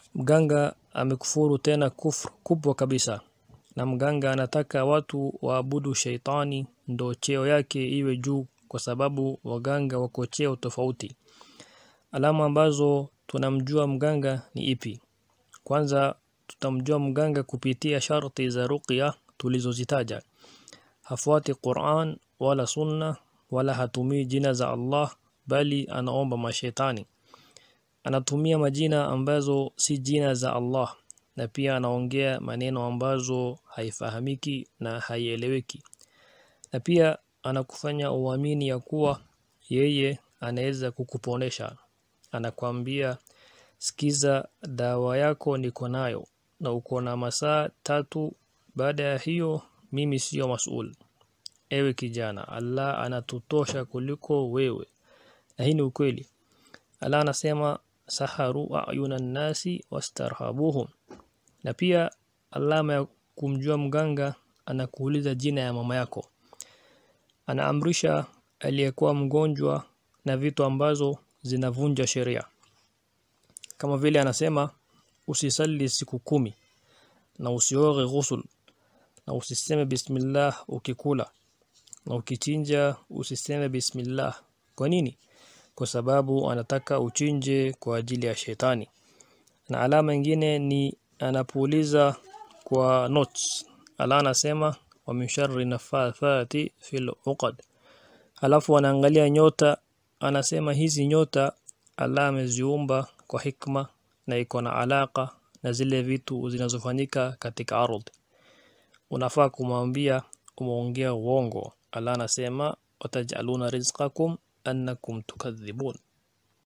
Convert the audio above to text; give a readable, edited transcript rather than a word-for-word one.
Mganga amekufuru tena kufru kubwa kabisa. Na mganga anataka watu waabudu shaitani ndo cheo yake iwe juu, kwa sababu waganga wako cheo tofauti. Alama ambazo tunamjua mganga ni ipi? Kwanza tutamjua mganga kupitia sharti za ruqya tulizozitaja. Hafuati Qur'an wala sunna wala hatumii jina za Allah, bali anaomba mashaitani. Anatumia majina ambazo si jina za Allah, na pia anaongea maneno ambazo haifahamiki na haieleweki. Na pia anakufanya uamini ya kuwa yeye anaweza kukuponesha. Anakuambia, sikiza, dawa yako niko nayo na uko na masaa 3, baada ya hiyo mimi sio masuul. Ewe kijana, Allah anatutosha kuliko wewe. Na hii ni ukweli. Allah anasema saharu a'yunan nasi wastarhabuhum. Na pia alama ya kumjua mganga, anakuuliza jina ya mama yako. Anaamrisha aliyekuwa mgonjwa na vitu ambazo zinavunja sheria. Kama vile anasema usisali siku 10 na usioge ghusl na usiseme bismillah ukikula na ukichinja usiseme bismillah. Kwa nini? Kwa sababu anataka uchinje kwa ajili ya shetani. Na alama nyingine ni anapuuliza kwa notes. Allah anasema wa min sharri nafathati fil uqad. Alafu anaangalia nyota, anasema hizi nyota Allah ameziumba kwa hikma na iko na alaka na zile vitu zinazofanyika katika ardhi. Unafaa kumwambia umeongea uongo. Allah anasema watajaluna rizqakum annakum tukadhibun.